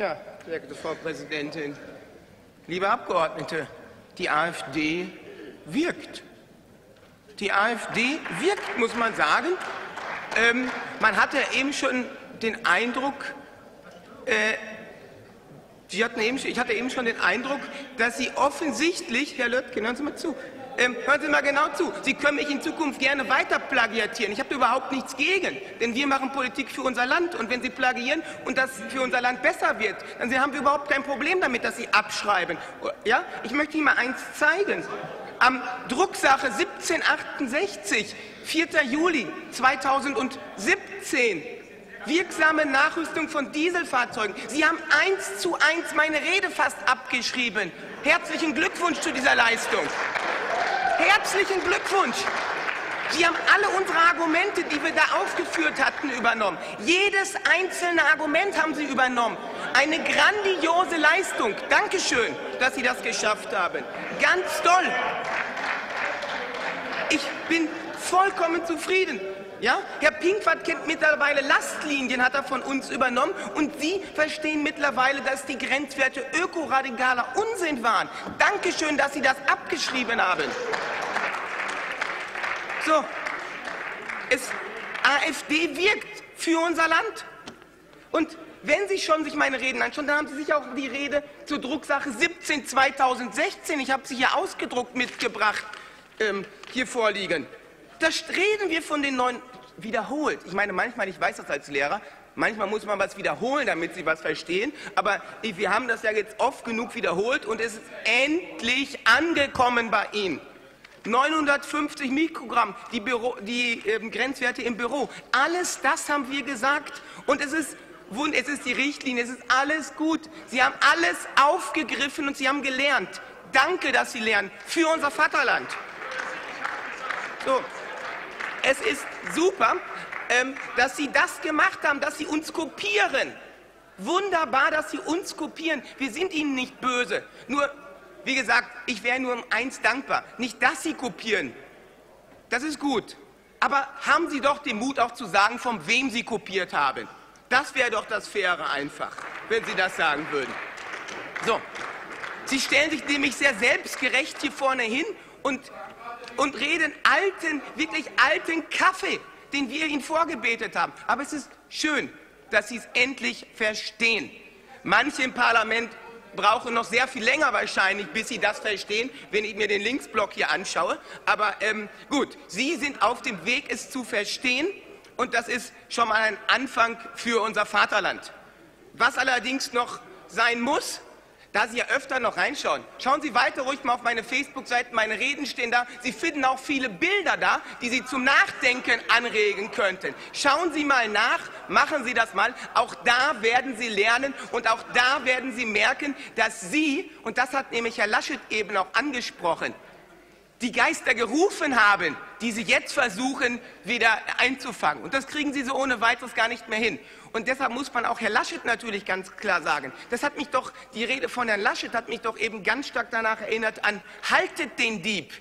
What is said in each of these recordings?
Ja, sehr geehrte Frau Präsidentin, liebe Abgeordnete, die AfD wirkt. Die AfD wirkt, muss man sagen. Man hatte eben schon den Eindruck, ich hatte eben schon den Eindruck, dass Sie offensichtlich, Herr Löttgen, hören Sie mal zu, hören Sie mal genau zu. Sie können mich in Zukunft gerne weiter plagiatieren. Ich habe überhaupt nichts gegen, denn wir machen Politik für unser Land. Und wenn Sie plagiieren und das für unser Land besser wird, dann haben wir überhaupt kein Problem damit, dass Sie abschreiben. Ja? Ich möchte Ihnen mal eins zeigen. Am Drucksache 1768, 4. Juli 2017, wirksame Nachrüstung von Dieselfahrzeugen. Sie haben 1:1 meine Rede fast abgeschrieben. Herzlichen Glückwunsch zu dieser Leistung. Herzlichen Glückwunsch! Sie haben alle unsere Argumente, die wir da aufgeführt hatten, übernommen. Jedes einzelne Argument haben Sie übernommen. Eine grandiose Leistung. Dankeschön, dass Sie das geschafft haben. Ganz toll. Ich bin vollkommen zufrieden. Ja? Herr Pinkwart kennt mittlerweile Lastlinien, hat er von uns übernommen. Und Sie verstehen mittlerweile, dass die Grenzwerte ökoradikaler Unsinn waren. Dankeschön, dass Sie das abgeschrieben haben. So, AfD wirkt für unser Land. Und wenn Sie schon sich meine Reden anschauen, dann haben Sie sich auch die Rede zur Drucksache 17/2016, ich habe sie hier ausgedruckt mitgebracht, hier vorliegen. Da reden wir von den neuen, wiederholt. Ich meine, manchmal, ich weiß das als Lehrer, manchmal muss man was wiederholen, damit Sie was verstehen. Aber wir haben das ja jetzt oft genug wiederholt und es ist endlich angekommen bei Ihnen. 950 Mikrogramm, die Grenzwerte im Büro. Alles das haben wir gesagt. Und es ist die Richtlinie, es ist alles gut. Sie haben alles aufgegriffen und Sie haben gelernt. Danke, dass Sie lernen. Für unser Vaterland. So. Es ist super, dass Sie das gemacht haben, dass Sie uns kopieren. Wunderbar, dass Sie uns kopieren. Wir sind Ihnen nicht böse. Nur, wie gesagt, ich wäre nur um eins dankbar. Nicht, dass Sie kopieren. Das ist gut. Aber haben Sie doch den Mut auch zu sagen, von wem Sie kopiert haben. Das wäre doch das Faire einfach, wenn Sie das sagen würden. So. Sie stellen sich nämlich sehr selbstgerecht hier vorne hin und reden wirklich alten Kaffee, den wir Ihnen vorgebetet haben. Aber es ist schön, dass Sie es endlich verstehen. Manche im Parlament brauchen noch sehr viel länger wahrscheinlich, bis Sie das verstehen, wenn ich mir den Linksblock hier anschaue. Aber gut, Sie sind auf dem Weg, es zu verstehen. Und das ist schon mal ein Anfang für unser Vaterland. Was allerdings noch sein muss, da Sie ja öfter noch reinschauen, schauen Sie weiter ruhig mal auf meine Facebook-Seiten, meine Reden stehen da. Sie finden auch viele Bilder da, die Sie zum Nachdenken anregen könnten. Schauen Sie mal nach, machen Sie das mal. Auch da werden Sie lernen und auch da werden Sie merken, dass Sie, und das hat nämlich Herr Laschet eben auch angesprochen, die Geister gerufen haben, die Sie jetzt versuchen, wieder einzufangen. Und das kriegen Sie so ohne weiteres gar nicht mehr hin. Und deshalb muss man auch Herr Laschet natürlich ganz klar sagen, die Rede von Herrn Laschet hat mich doch eben ganz stark danach erinnert an, haltet den Dieb.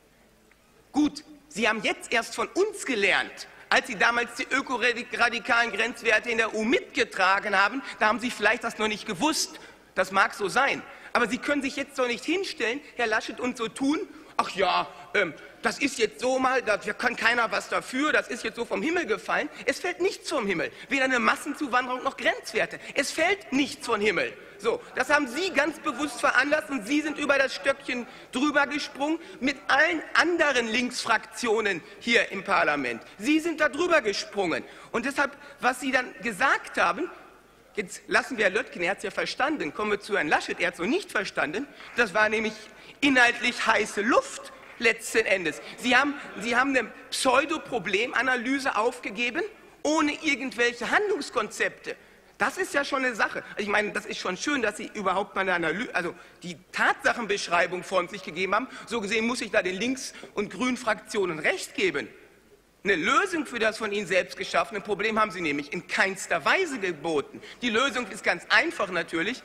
Gut, Sie haben jetzt erst von uns gelernt, als Sie damals die ökoradikalen Grenzwerte in der EU mitgetragen haben, da haben Sie vielleicht das noch nicht gewusst. Das mag so sein. Aber Sie können sich jetzt doch nicht hinstellen, Herr Laschet, und so tun, ach ja, das ist jetzt so mal, da kann keiner was dafür, das ist jetzt so vom Himmel gefallen. Es fällt nichts vom Himmel, weder eine Massenzuwanderung noch Grenzwerte. Es fällt nichts vom Himmel. So, das haben Sie ganz bewusst veranlasst und Sie sind über das Stöckchen drüber gesprungen mit allen anderen Linksfraktionen hier im Parlament. Sie sind da drüber gesprungen. Und deshalb, was Sie dann gesagt haben, jetzt lassen wir Herrn Löttgen, er hat es ja verstanden, kommen wir zu Herrn Laschet, er hat es noch nicht verstanden, das war nämlich inhaltlich heiße Luft letzten Endes. Sie haben eine Pseudo-Problemanalyse aufgegeben, ohne irgendwelche Handlungskonzepte. Das ist ja schon eine Sache. Also ich meine, das ist schon schön, dass Sie überhaupt mal eine Analyse, also die Tatsachenbeschreibung von sich gegeben haben. So gesehen muss ich da den Links- und Grünen-Fraktionen recht geben. Eine Lösung für das von Ihnen selbst geschaffene Problem haben Sie nämlich in keinster Weise geboten. Die Lösung ist ganz einfach natürlich.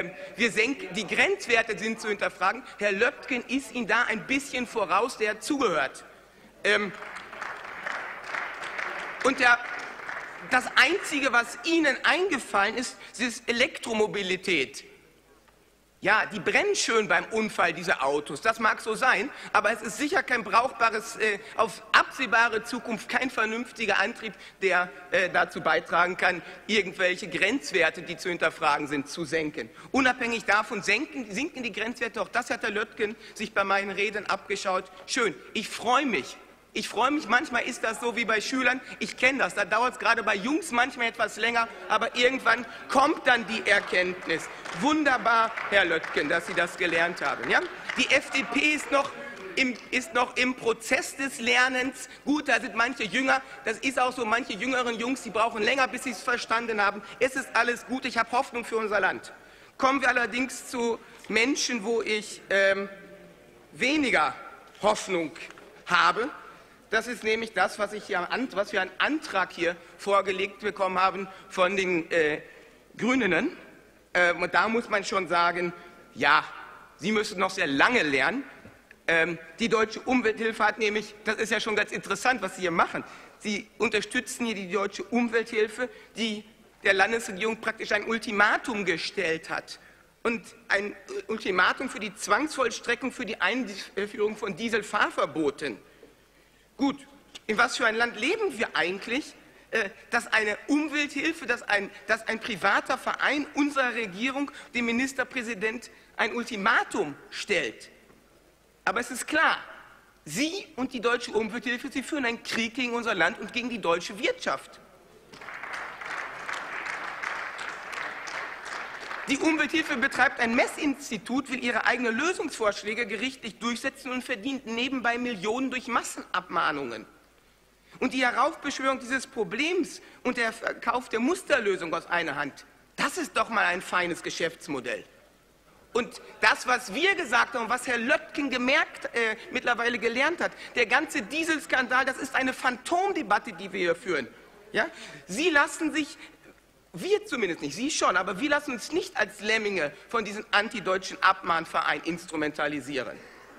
Die Grenzwerte sind zu hinterfragen. Herr Löttgen ist Ihnen da ein bisschen voraus, der zugehört. Und das Einzige, was Ihnen eingefallen ist, ist Elektromobilität. Ja, die brennen schön beim Unfall, diese Autos, das mag so sein, aber es ist sicher kein brauchbares, auf absehbare Zukunft kein vernünftiger Antrieb, der dazu beitragen kann, irgendwelche Grenzwerte, die zu hinterfragen sind, zu senken. Unabhängig davon sinken die Grenzwerte, auch das hat Herr Löttgen sich bei meinen Reden abgeschaut. Schön, ich freue mich. Manchmal ist das so wie bei Schülern, ich kenne das, da dauert es gerade bei Jungs manchmal etwas länger, aber irgendwann kommt dann die Erkenntnis. Wunderbar, Herr Löttgen, dass Sie das gelernt haben. Ja? Die FDP ist noch im Prozess des Lernens. Gut, da sind manche jünger, das ist auch so, manche jüngeren Jungs, die brauchen länger, bis sie es verstanden haben. Es ist alles gut, ich habe Hoffnung für unser Land. Kommen wir allerdings zu Menschen, wo ich weniger Hoffnung habe. Das ist nämlich das, was wir einen Antrag hier vorgelegt bekommen haben von den Grünen. Und da muss man schon sagen, ja, Sie müssen noch sehr lange lernen. Die Deutsche Umwelthilfe hat nämlich, das ist ja schon ganz interessant, was Sie hier machen, Sie unterstützen hier die Deutsche Umwelthilfe, die der Landesregierung praktisch ein Ultimatum gestellt hat. Und ein Ultimatum für die Zwangsvollstreckung für die Einführung von Dieselfahrverboten. Gut, in was für ein Land leben wir eigentlich, dass eine Umwelthilfe, dass ein privater Verein unserer Regierung dem Ministerpräsident ein Ultimatum stellt? Aber es ist klar, Sie und die Deutsche Umwelthilfe, Sie führen einen Krieg gegen unser Land und gegen die deutsche Wirtschaft. Die Umwelthilfe betreibt ein Messinstitut, will ihre eigenen Lösungsvorschläge gerichtlich durchsetzen und verdient nebenbei Millionen durch Massenabmahnungen. Und die Heraufbeschwörung dieses Problems und der Verkauf der Musterlösung aus einer Hand, das ist doch mal ein feines Geschäftsmodell. Und das, was wir gesagt haben, was Herr Löttgen mittlerweile gelernt hat, der ganze Dieselskandal, das ist eine Phantomdebatte, die wir hier führen. Ja? Sie lassen sich, wir zumindest nicht, Sie schon, aber wir lassen uns nicht als Lemminge von diesem antideutschen Abmahnverein instrumentalisieren.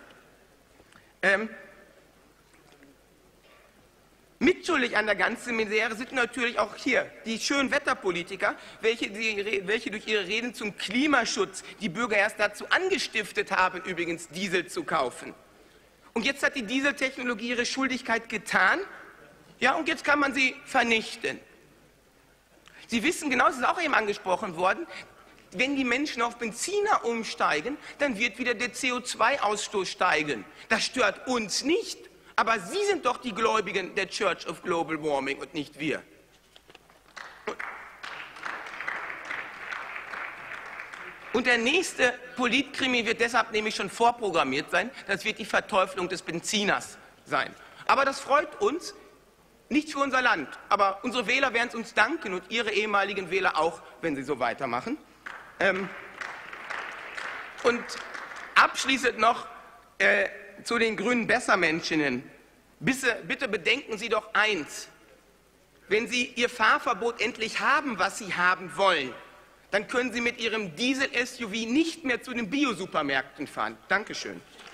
Mitschuldig an der ganzen Misere sind natürlich auch hier die schönen Wetterpolitiker, welche durch ihre Reden zum Klimaschutz die Bürger erst dazu angestiftet haben, übrigens Diesel zu kaufen. Und jetzt hat die Dieseltechnologie ihre Schuldigkeit getan, ja, und jetzt kann man sie vernichten. Sie wissen genau, es ist auch eben angesprochen worden, wenn die Menschen auf Benziner umsteigen, dann wird wieder der CO2-Ausstoß steigen. Das stört uns nicht, aber Sie sind doch die Gläubigen der Church of Global Warming und nicht wir. Und der nächste Politkrimi wird deshalb nämlich schon vorprogrammiert sein, das wird die Verteufelung des Benziners sein. Aber das freut uns. Nicht für unser Land, aber unsere Wähler werden es uns danken und Ihre ehemaligen Wähler auch, wenn Sie so weitermachen. Und abschließend noch zu den grünen Bessermenschinnen. Bitte bedenken Sie doch eins. Wenn Sie Ihr Fahrverbot endlich haben, was Sie haben wollen, dann können Sie mit Ihrem Diesel-SUV nicht mehr zu den Bio-Supermärkten fahren. Dankeschön.